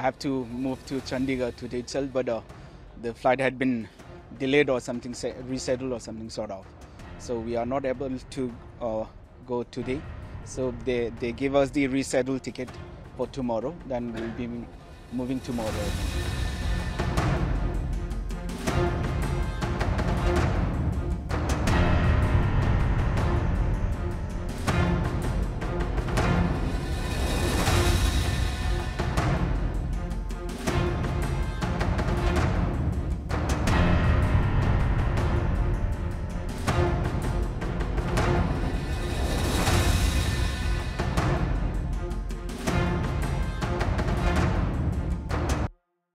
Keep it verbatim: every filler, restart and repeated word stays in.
have to move to Chandigarh today itself, but uh, the flight had been delayed or something, rescheduled or something sort of. So we are not able to uh, go today. So they, they give us the rescheduled ticket for tomorrow. Then we'll be moving tomorrow.